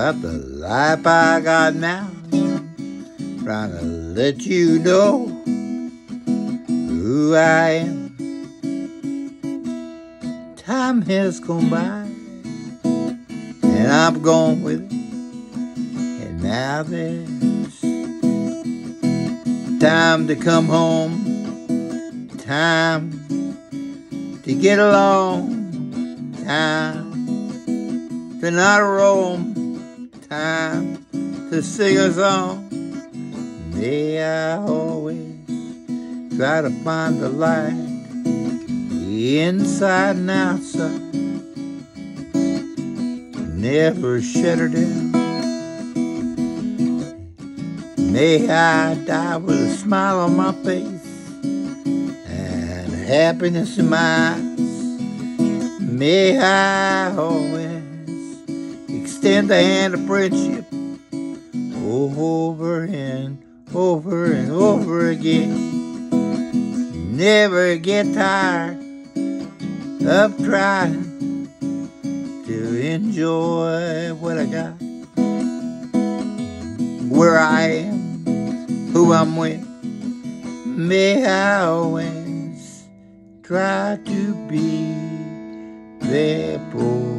about the life I got now. Trying to let you know who I am. Time has gone by, and I'm gone with it. And now there's time to come home, time to get along, time to not roam, time to sing a song. May I always try to find the light inside and outside, never shut her down. May I die with a smile on my face and happiness in my eyes. May I always extend the hand of friendship over and over and over again. Never get tired of trying to enjoy what I got, where I am, who I'm with. May I always try to be there for